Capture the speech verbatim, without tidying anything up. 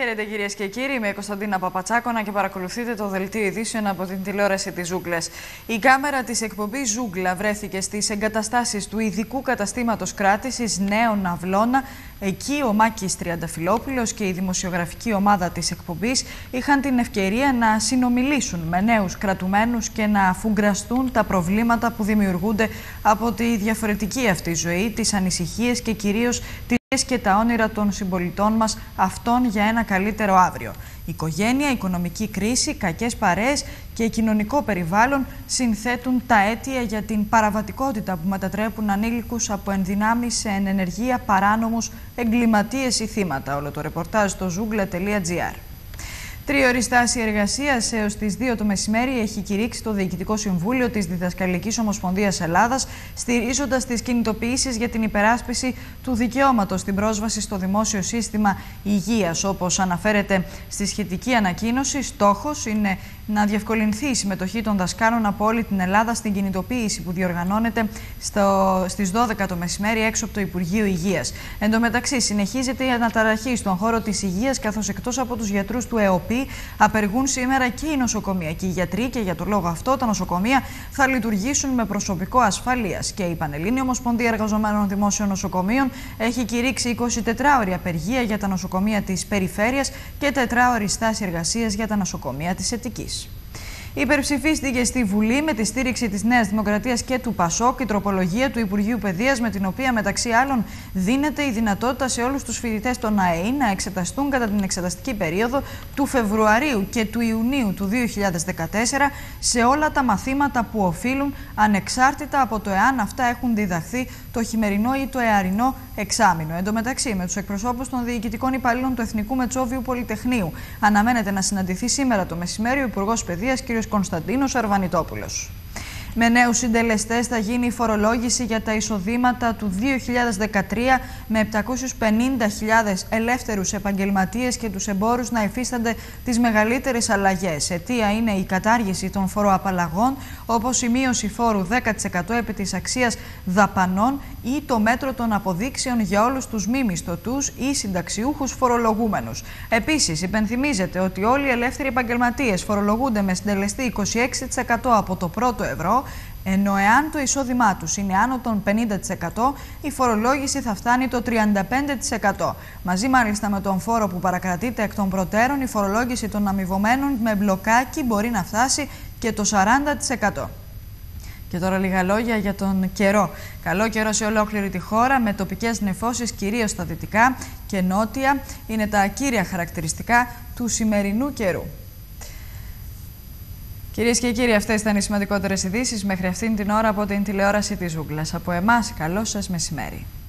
Χαίρετε κυρίες και κύριοι, είμαι η Κωνσταντίνα Παπατσάκωνα και παρακολουθείτε το δελτίο ειδήσεων από την τηλεόραση της Ζούγκλας. Η κάμερα της εκπομπής Ζούγκλα βρέθηκε στις εγκαταστάσεις του ειδικού καταστήματος κράτησης Νέων Αυλώνα. Εκεί ο Μάκης Τριανταφυλόπουλος και η δημοσιογραφική ομάδα της εκπομπής είχαν την ευκαιρία να συνομιλήσουν με νέους κρατουμένους και να αφουγκραστούν τα προβλήματα που δημιουργούνται από τη διαφορετική αυτή ζωή, τις ανησυχίες και κυρίως τις και τα όνειρα των συμπολιτών μας, αυτών για ένα καλύτερο αύριο. Οικογένεια, οικονομική κρίση, κακές παρέες και κοινωνικό περιβάλλον συνθέτουν τα αίτια για την παραβατικότητα που μετατρέπουν ανήλικους από ενδυνάμει σε ενεργεία, παράνομους, εγκληματίες ή θύματα. Όλο το ρεπορτάζ στο ζούγκλα τελεία τζι άρ. Τρίωρη στάση εργασίας έως τις δύο το μεσημέρι έχει κηρύξει το Διοικητικό Συμβούλιο της Διδασκαλικής Ομοσπονδίας Ελλάδας, στηρίζοντας τις κινητοποιήσεις για την υπεράσπιση του δικαιώματος στην πρόσβαση στο δημόσιο σύστημα υγείας. Όπως αναφέρεται στη σχετική ανακοίνωση, στόχος είναι να διευκολυνθεί η συμμετοχή των δασκάλων από όλη την Ελλάδα στην κινητοποίηση που διοργανώνεται στο, στις δώδεκα το μεσημέρι έξω από το Υπουργείο Υγείας. Εν τω μεταξύ, συνεχίζεται η αναταραχή στον χώρο της υγείας, καθώς εκτός από τους γιατρούς του ΕΟΠΗ απεργούν σήμερα και οι νοσοκομιακοί γιατροί, και για το λόγο αυτό τα νοσοκομεία θα λειτουργήσουν με προσωπικό ασφαλείας. Και η Πανελλήνια Ομοσπονδία Εργαζομένων Δημόσιων Νοσοκομείων έχει κηρύξει εικοσιτετράωρη απεργία για τα νοσοκομεία της περιφέρειας και τετράωρη στάση εργασίας για τα νοσοκομεία της Αττικής. Υπερψηφίστηκε στη Βουλή με τη στήριξη της Νέας Δημοκρατίας και του ΠΑΣΟΚ η τροπολογία του Υπουργείου Παιδείας, με την οποία μεταξύ άλλων δίνεται η δυνατότητα σε όλους τους φοιτητές των ΑΕΗ να εξεταστούν κατά την εξεταστική περίοδο του Φεβρουαρίου και του Ιουνίου του δύο χιλιάδες δεκατέσσερα σε όλα τα μαθήματα που οφείλουν, ανεξάρτητα από το εάν αυτά έχουν διδαχθεί το χειμερινό ή το εαρινό εξάμηνο. Εν τω μεταξύ, με τους εκπροσώπους των διοικητικών υπαλλήλων του Εθνικού Μετσόβιου Πολυτεχνείου αναμένεται να συναντηθεί σήμερα το μεσημέρι ο Υπουργός Παιδείας κ. Κωνσταντίνος Αρβανιτόπουλος. Με νέους συντελεστές θα γίνει η φορολόγηση για τα εισοδήματα του δύο χιλιάδες δεκατρία, με επτακόσιους πενήντα χιλιάδες ελεύθερους επαγγελματίες και τους εμπόρους να υφίστανται τις μεγαλύτερες αλλαγές. Αιτία είναι η κατάργηση των φοροαπαλλαγών, όπως η μείωση φόρου δέκα τοις εκατό επί της αξίας δαπανών ή το μέτρο των αποδείξεων για όλους τους μη μισθωτούς ή συνταξιούχους φορολογούμενους. Επίσης, υπενθυμίζεται ότι όλοι οι ελεύθεροι επαγγελματίες φορολογούνται με συντελεστή είκοσι έξι τοις εκατό από το πρώτο ευρώ, ενώ εάν το εισόδημά τους είναι άνω των πενήντα τοις εκατό, η φορολόγηση θα φτάνει το τριάντα πέντε τοις εκατό. Μαζί μάλιστα με τον φόρο που παρακρατείται εκ των προτέρων, η φορολόγηση των αμοιβωμένων με μπλοκάκι μπορεί να φτάσει και το σαράντα τοις εκατό. Και τώρα λίγα λόγια για τον καιρό. Καλό καιρό σε ολόκληρη τη χώρα, με τοπικές νεφώσεις κυρίως στα δυτικά και νότια. Είναι τα κύρια χαρακτηριστικά του σημερινού καιρού. Κυρίες και κύριοι, αυτές ήταν οι σημαντικότερες ειδήσεις μέχρι αυτήν την ώρα από την τηλεόραση της Ζούγκλας. Από εμάς, καλό σας μεσημέρι.